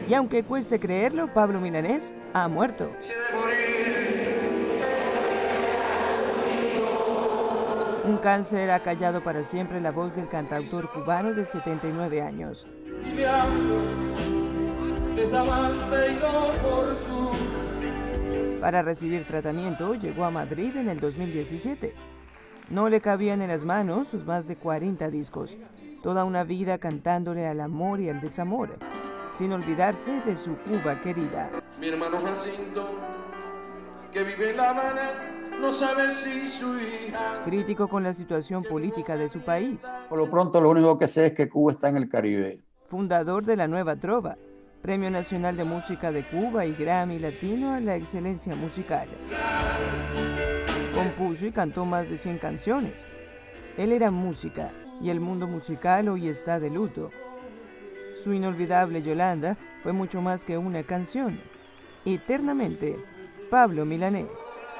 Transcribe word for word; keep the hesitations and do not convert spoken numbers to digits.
Y aunque cueste creerlo, Pablo Milanés ha muerto. Un cáncer ha callado para siempre la voz del cantautor cubano de setenta y nueve años. Para recibir tratamiento, llegó a Madrid en el dos mil diecisiete. No le cabían en las manos sus más de cuarenta discos, toda una vida cantándole al amor y al desamor, sin olvidarse de su Cuba querida. Mi hermano Jacinto, que vive en La Habana, no sabe si su hija... Crítico con la situación política de su país. Por lo pronto, lo único que sé es que Cuba está en el Caribe. Fundador de la Nueva Trova, Premio Nacional de Música de Cuba y Grammy Latino a la excelencia musical. Compuso y cantó más de cien canciones. Él era música y el mundo musical hoy está de luto. Su inolvidable Yolanda fue mucho más que una canción. Eternamente, Pablo Milanés.